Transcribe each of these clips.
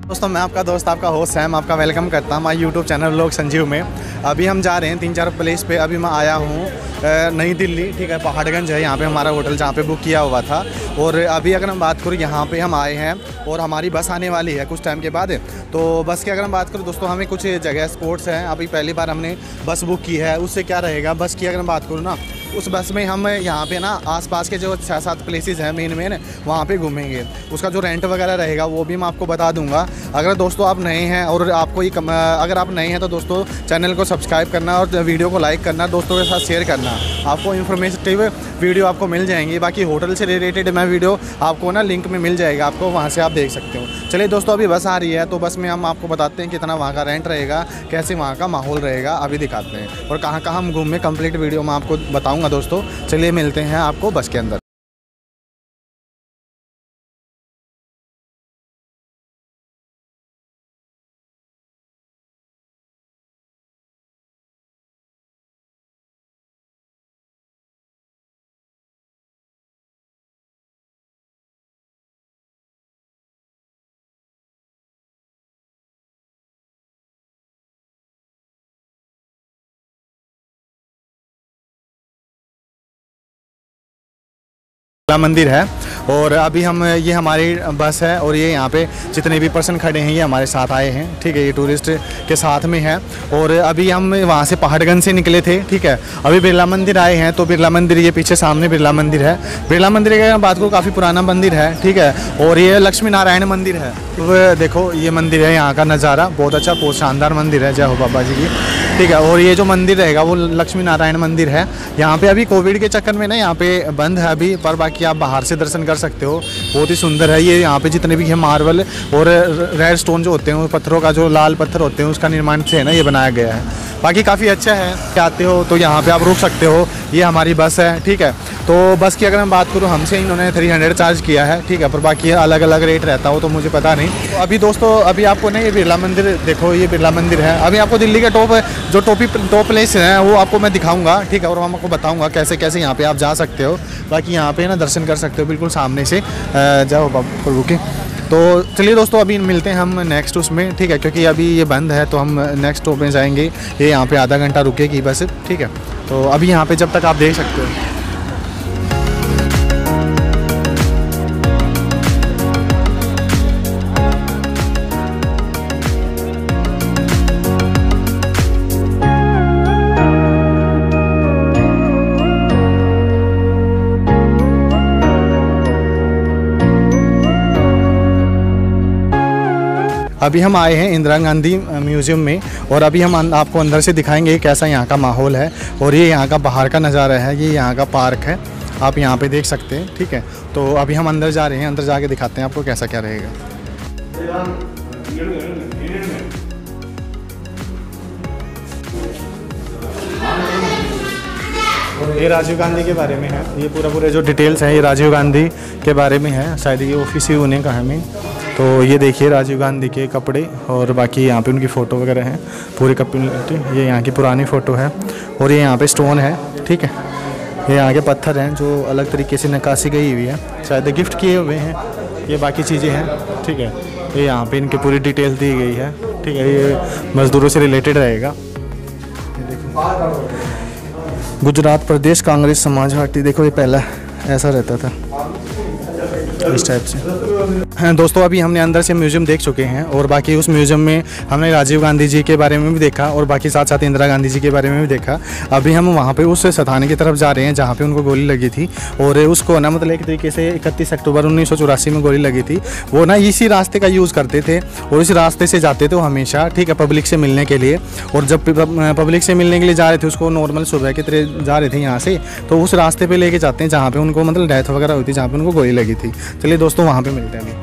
दोस्तों मैं आपका दोस्त आपका होस्ट सैम आपका वेलकम करता हूँ हमारे यूट्यूब चैनल लोग संजीव में। अभी हम जा रहे हैं 3-4 प्लेस पे। अभी मैं आया हूँ नई दिल्ली, ठीक है, पहाड़गंज है यहाँ पे हमारा होटल जहाँ पे बुक किया हुआ था। और अभी अगर हम बात करूँ यहाँ पे हम आए हैं और हमारी बस आने वाली है कुछ टाइम के बाद। तो बस की अगर हम बात करूँ दोस्तों, हमें कुछ जगह स्पॉट्स हैं, अभी पहली बार हमने बस बुक की है। उससे क्या रहेगा, बस की अगर हम बात करूँ ना, उस बस में हम यहाँ पे ना आसपास के जो 6-7 प्लेसेस हैं मेन वहाँ पे घूमेंगे। उसका जो रेंट वगैरह रहेगा वो भी मैं आपको बता दूंगा। अगर दोस्तों आप नए हैं और आपको ये अगर आप नए हैं तो दोस्तों चैनल को सब्सक्राइब करना और वीडियो को लाइक करना, दोस्तों के साथ शेयर करना। आपको इन्फॉर्मेटिव वीडियो आपको मिल जाएंगी। बाकी होटल से रिलेटेड मैं वीडियो आपको ना लिंक में मिल जाएगा, आपको वहाँ से आप देख सकते हो। चलिए दोस्तों अभी बस आ रही है तो बस में हम आपको बताते हैं कितना वहाँ का रेंट रहेगा, कैसे वहाँ का माहौल रहेगा, अभी दिखाते हैं और कहाँ कहाँ हम घूमें। कंप्लीट वीडियो मैं आपको बताऊँगा दोस्तों। चलिए मिलते हैं आपको बस के अंदर। मंदिर है और अभी हम ये हमारी बस है और ये यहाँ पे जितने भी पर्सन खड़े हैं ये हमारे साथ आए हैं, ठीक है, ये टूरिस्ट के साथ में है। और अभी हम वहाँ से पहाड़गंज से निकले थे, ठीक है, अभी बिरला मंदिर आए हैं। तो बिरला मंदिर ये पीछे सामने बिरला मंदिर है। बिरला मंदिर की अगर बात करूँ काफ़ी पुराना मंदिर है, ठीक है, और ये लक्ष्मी नारायण मंदिर है। तो देखो ये मंदिर है, यहाँ का नज़ारा बहुत अच्छा, बहुत शानदार मंदिर है, जय हो बाबा जी की, ठीक है। और ये जो मंदिर रहेगा वो लक्ष्मी नारायण मंदिर है। यहाँ पे अभी कोविड के चक्कर में ना यहाँ पे बंद है अभी, पर बाकी आप बाहर से दर्शन कर सकते हो। बहुत ही सुंदर है ये। यहाँ पे जितने भी है मार्बल और रेड स्टोन जो होते हैं, पत्थरों का जो लाल पत्थर होते हैं उसका निर्माण से है ना ये बनाया गया है। बाकी काफ़ी अच्छा है, आते हो तो यहाँ पे आप रुक सकते हो। ये हमारी बस है, ठीक है। तो बस की अगर मैं बात करूँ, हमसे इन्होंने 300 चार्ज किया है, ठीक है, पर बाकी अलग अलग रेट रहता हो तो मुझे पता नहीं। तो अभी दोस्तों अभी आपको ना ये बिरला मंदिर देखो, ये बिरला मंदिर है। अभी आपको दिल्ली के टॉप प्लेस हैं वो आपको मैं दिखाऊंगा, ठीक है, और मैं आपको बताऊंगा कैसे कैसे यहाँ पे आप जा सकते हो। बाकी यहाँ पे ना दर्शन कर सकते हो बिल्कुल सामने से, जाओ प्रभु के। तो चलिए दोस्तों अभी मिलते हैं हम नेक्स्ट उसमें, ठीक है, क्योंकि अभी ये बंद है तो हम नेक्स्ट स्टॉप में जाएंगे। ये यहाँ पे आधा घंटा रुकेगी बस, ठीक है। तो अभी यहाँ पे जब तक आप देख सकते हो। अभी हम आए हैं इंदिरा गांधी म्यूज़ियम में और अभी हम आपको अंदर से दिखाएंगे कैसा यहाँ का माहौल है। और ये यहाँ का बाहर का नज़ारा है, ये यहाँ का पार्क है, आप यहाँ पे देख सकते हैं, ठीक है। तो अभी हम अंदर जा रहे हैं, अंदर जाके दिखाते हैं आपको कैसा क्या रहेगा। ये राजीव गांधी के बारे में है, ये पूरे जो डिटेल्स हैं ये राजीव गांधी के बारे में है, शायद ये ऑफिस ही उन्हें का है में। तो ये देखिए राजीव गांधी के कपड़े और बाकी यहाँ पे उनकी फ़ोटो वगैरह हैं पूरी कम्युनिटी। ये यहाँ की पुरानी फ़ोटो है और ये यहाँ पे स्टोन है, ठीक है, ये यहाँ के पत्थर हैं जो अलग तरीके से नक्काशी गई हुई है, शायद गिफ्ट किए हुए हैं। ये बाकी चीज़ें हैं, ठीक है, ये यहाँ पे इनकी पूरी डिटेल्स दी गई है, ठीक है। ये मज़दूरों से रिलेटेड रहेगा। गुजरात प्रदेश कांग्रेस समाज पार्टी, देखो ये पहला ऐसा रहता था इस टाइप से। हाँ दोस्तों अभी हमने अंदर से म्यूज़ियम देख चुके हैं और बाकी उस म्यूज़ियम में हमने राजीव गांधी जी के बारे में भी देखा और बाकी साथ साथ इंदिरा गांधी जी के बारे में भी देखा। अभी हम वहाँ पे उस स्थान की तरफ जा रहे हैं जहाँ पे उनको गोली लगी थी और उसको ना मतलब एक तरीके से 31 अक्टूबर 1984 में गोली लगी थी। वो ना इसी रास्ते का यूज़ करते थे और इस रास्ते से जाते थे वो हमेशा, ठीक है, पब्लिक से मिलने के लिए। और जब पब्लिक से मिलने के लिए जा रहे थे, उसको नॉर्मल सुबह की तरह जा रहे थे यहाँ से, तो उस रास्ते पर लेके जाते हैं जहाँ पर उनको मतलब डेथ वगैरह हुई थी, जहाँ पर उनको गोली लगी थी। चलिए दोस्तों वहाँ पे मिलते हैं।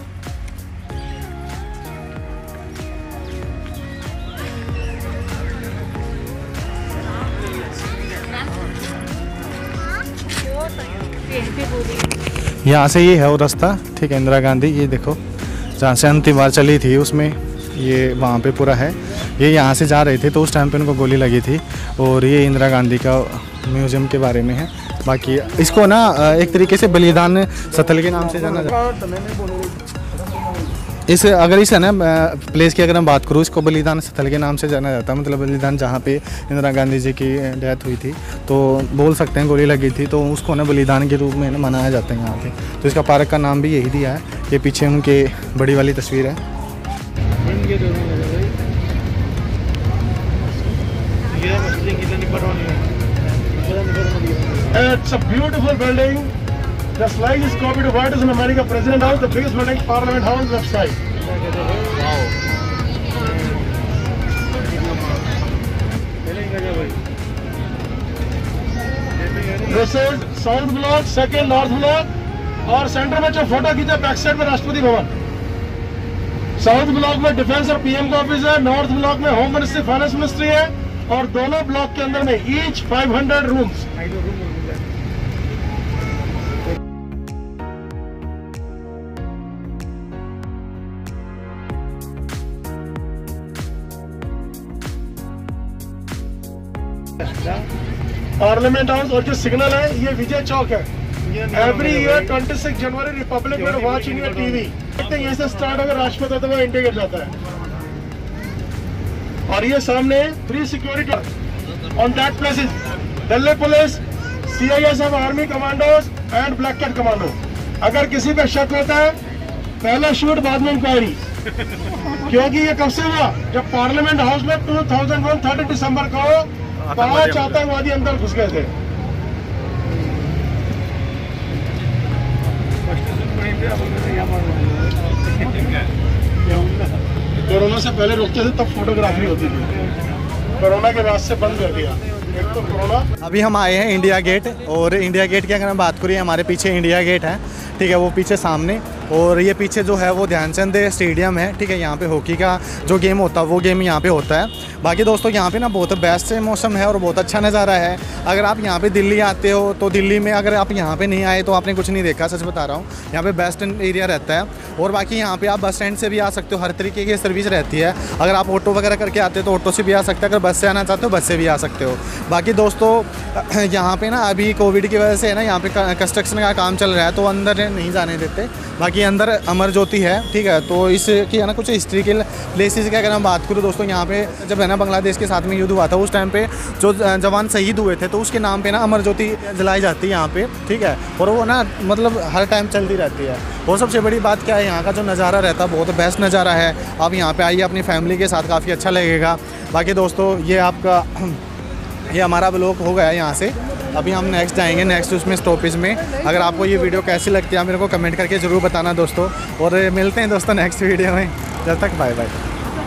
यहाँ से ये है वो रास्ता, ठीक है, इंदिरा गांधी, ये देखो जहाँ से अंतिम बार चली थी उसमें ये वहाँ पे पूरा है। ये यहाँ से जा रहे थे तो उस टाइम पे उनको गोली लगी थी और ये इंदिरा गांधी का म्यूज़ियम के बारे में है। बाकी इसको ना एक तरीके से बलिदान स्थल के नाम से जाना जाता है। अगर इस है ना प्लेस की अगर हम बात करूँ, इसको बलिदान स्थल के नाम से जाना जाता है। मतलब बलिदान जहाँ पे इंदिरा गांधी जी की डेथ हुई थी, तो बोल सकते हैं गोली लगी थी, तो उसको ना बलिदान के रूप में ना मनाया जाता है यहाँ पे। तो इसका पार्क का नाम भी यही दिया है। ये पीछे उनके बड़ी वाली तस्वीर है। It's a beautiful building. The slide is copied to what is in America President House, the biggest building, Parliament House, left side. Wow. This is South Block, second North Block, और सेंटर में जो photo खींचा back side में Rashtrapati Bhavan. South block में defence और PM का office है, north block में होम मिनिस्ट्री, फाइनेंस मिनिस्ट्री है, और दोनों ब्लॉक के अंदर में ईच 500 रूम्स। पार्लियामेंट हाउस और जो सिग्नल है ये विजय चौक है। Every year 26 January republic day watching your TV, यहीं से स्टार्ट होकर राजपथ होते हुए इंडिया गेट जाता है। और ये सामने free security on that places, Delhi police, CISF army commandos and black cat commando. अगर किसी पे शक होता है, पहले शूट बाद में इंक्वायरी। क्योंकि ये कब से हुआ? जब पार्लियामेंट हाउस में 2001 30 दिसंबर को 5 आतंकवादी अंदर घुस गए थे। कोरोना से पहले रुकते थे तब फोटोग्राफी होती थी, कोरोना के बाद से बंद कर दिया। एक तो कोरोना। अभी हम आए हैं इंडिया गेट, और इंडिया गेट की अगर हम बात करें, हमारे पीछे इंडिया गेट है, ठीक है, वो पीछे सामने। और ये पीछे जो है वो ध्यानचंद स्टेडियम है, ठीक है। यहाँ पे हॉकी का जो गेम होता है वो गेम यहाँ पे होता है। बाकी दोस्तों यहाँ पे ना बहुत बेस्ट मौसम है और बहुत अच्छा नज़ारा है। अगर आप यहाँ पे दिल्ली आते हो तो दिल्ली में अगर आप यहाँ पे नहीं आए तो आपने कुछ नहीं देखा, सच बता रहा हूँ। यहाँ पे बेस्ट एरिया रहता है। और बाकी यहाँ पे आप बस स्टैंड से भी आ सकते हो, हर तरीके की सर्विस रहती है। अगर आप ऑटो वगैरह करके आते हो तो ऑटो से भी आ सकते हो, अगर बस से आना चाहते हो बस से भी आ सकते हो। बाकी दोस्तों यहाँ पे ना अभी कोविड की वजह से है ना यहाँ पे कंस्ट्रक्शन का काम चल रहा है, तो अंदर नहीं जाने देते। बाकी अंदर अमर ज्योति है, ठीक है। तो इसकी है ना कुछ हिस्ट्रिकल प्लेसेस की अगर हम बात करूँ दोस्तों, यहाँ पे जब है ना बांग्लादेश के साथ में युद्ध हुआ था, उस टाइम पे जो जवान शहीद हुए थे तो उसके नाम पे ना अमर ज्योति जलाई जाती है यहाँ पे, ठीक है। और वो ना मतलब हर टाइम चलती रहती है। और सबसे बड़ी बात क्या है, यहाँ का जो नज़ारा रहता है बहुत बेस्ट नज़ारा है। आप यहाँ पे आइए अपनी फैमिली के साथ, काफ़ी अच्छा लगेगा। बाकी दोस्तों ये आपका ये हमारा ब्लॉग हो गया यहाँ से। अभी हम नेक्स्ट जाएंगे, नेक्स्ट उसमें स्टॉपेज में। अगर आपको ये वीडियो कैसी लगती है मेरे को कमेंट करके ज़रूर बताना दोस्तों, और मिलते हैं दोस्तों नेक्स्ट वीडियो में। जब तक बाय बाय।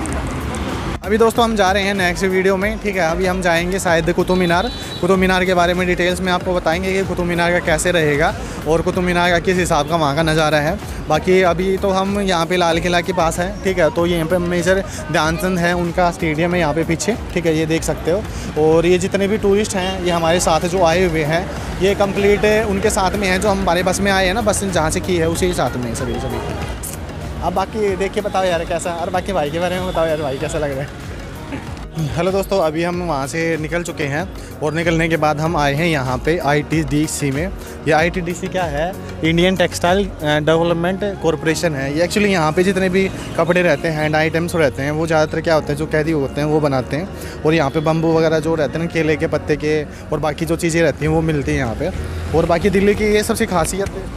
अभी दोस्तों हम जा रहे हैं नेक्स्ट वीडियो में, ठीक है। अभी हम जाएंगे शायद कुतुब मीनार। कुतुब मीनार के बारे में डिटेल्स में आपको बताएंगे कि कुतुब मीनार का कैसे रहेगा और कुतुब मीनार का किस हिसाब का वहाँ का नज़ारा है। बाकी अभी तो हम यहाँ पे लाल किला के पास है, ठीक है। तो यहाँ पे मेजर ध्यानचंद है, उनका स्टेडियम है यहाँ पे पीछे, ठीक है, ये देख सकते हो। और ये जितने भी टूरिस्ट हैं ये हमारे साथ जो आए हुए हैं ये कंप्लीट उनके साथ में हैं, जो हम हमारे बस में आए हैं ना, बस जहाँ से की है उसी साथ में सभी। अब बाकी देख के बताओ यार कैसा, और बाकी भाई के बारे में बताओ यार, भाई कैसा लग रहा है। हेलो दोस्तों, अभी हम वहाँ से निकल चुके हैं और निकलने के बाद हम आए हैं यहाँ पे ITDC में। ये ITDC क्या है? इंडियन टेक्सटाइल डेवलपमेंट कॉरपोरेशन है। ये एक्चुअली यहाँ पे जितने भी कपड़े रहते हैं, हैंड आइटम्स रहते हैं, वो ज़्यादातर क्या होते हैं जो कैदी होते हैं वो बनाते हैं। और यहाँ पे बम्बू वगैरह जो रहते हैं ना, केले के पत्ते के, और बाकी जो चीज़ें रहती हैं वो मिलती हैं यहाँ पर। और बाकी दिल्ली की ये सबसे खासियत है।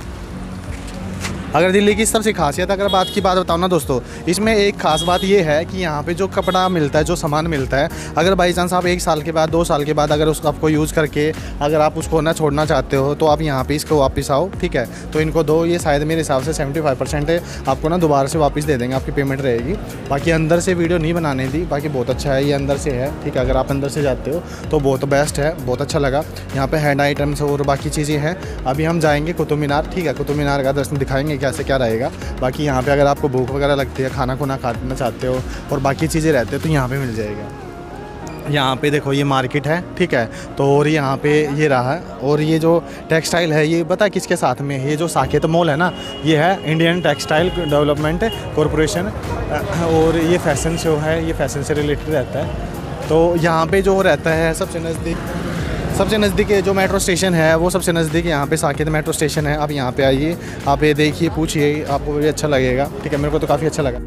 अगर दिल्ली की सबसे खासियत अगर बात की बात बताऊँ ना दोस्तों, इसमें एक ख़ास बात ये है कि यहाँ पे जो कपड़ा मिलता है, जो सामान मिलता है, अगर बाई चांस आप 1 साल के बाद 2 साल के बाद अगर उसको आपको यूज़ करके अगर आप उसको ना छोड़ना चाहते हो तो आप यहाँ पे इसको वापस आओ, ठीक है। तो इनको दो, ये शायद मेरे हिसाब से 75% आपको ना दोबारा से वापस दे देंगे, आपकी पेमेंट रहेगी। बाकी अंदर से वीडियो नहीं बनाने दी, बाकी बहुत अच्छा है, ये अंदर से है, ठीक है। अगर आप अंदर से जाते हो तो बहुत बेस्ट है, बहुत अच्छा लगा। यहाँ पर हैंड आइटम्स और बाकी चीज़ें हैं। अभी हम जाएँगे कुतुब मीनार, ठीक है। कुतुब मीनार का दर्शन दिखाएँगे कैसे क्या रहेगा। बाकी यहाँ पे अगर आपको भूख वगैरह लगती है, खाना खुना खाना चाहते हो और बाकी चीज़ें रहते हैं तो यहाँ पे मिल जाएगा। यहाँ पे देखो ये मार्केट है, ठीक है। तो और यहाँ पे ये रहा है, और ये जो टेक्सटाइल है ये पता है किसके साथ में? ये जो साकेत मॉल है ना, ये है इंडियन टेक्सटाइल डेवलपमेंट कॉरपोरेशन। और ये फैशन शो है, ये फैशन से रिलेटेड रहता है। तो यहाँ पे जो रहता है सबसे नज़दीक सबसे नज़दीक जो मेट्रो स्टेशन है वो सबसे नज़दीक यहाँ पे साकेत मेट्रो स्टेशन है। आप यहाँ पे आइए, आप ये देखिए, पूछिए, आपको भी अच्छा लगेगा। ठीक है, मेरे को तो काफ़ी अच्छा लगा।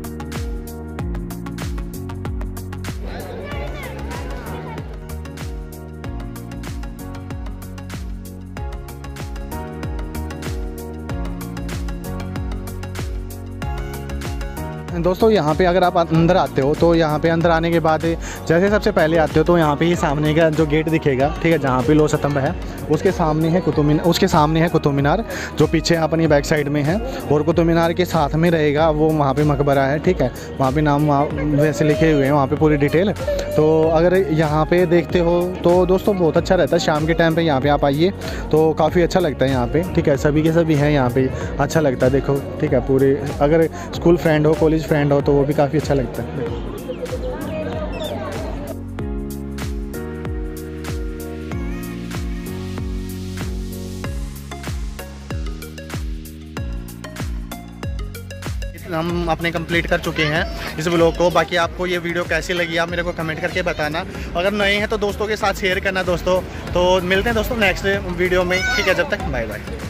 दोस्तों यहाँ पे अगर आप अंदर आते हो तो यहाँ पे अंदर आने के बाद जैसे सबसे पहले आते हो तो यहाँ पे ही सामने का जो गेट दिखेगा, ठीक है, जहाँ पे लोह स्तंभ है उसके सामने है कुतुब मीनार जो पीछे अपनी बैक साइड में है। और कुतुब मीनार के साथ में रहेगा वो वहाँ पे मकबरा है। ठीक है, वहाँ पे नाम वैसे लिखे हुए हैं, वहाँ पे पूरी डिटेल। तो अगर यहाँ पे देखते हो तो दोस्तों बहुत अच्छा रहता है शाम के टाइम पे यहाँ पे आप आइए तो काफ़ी अच्छा लगता है यहाँ पे। ठीक है, सभी के सभी हैं यहाँ पे, अच्छा लगता है। देखो, ठीक है, पूरे अगर स्कूल फ्रेंड हो, कॉलेज फ्रेंड हो तो वो भी काफ़ी अच्छा लगता है। हम अपने कंप्लीट कर चुके हैं इस व्लॉग को। बाकी आपको ये वीडियो कैसी लगी आप मेरे को कमेंट करके बताना। अगर नए हैं तो दोस्तों के साथ शेयर करना दोस्तों। तो मिलते हैं दोस्तों नेक्स्ट वीडियो में। ठीक है, जब तक बाय बाय।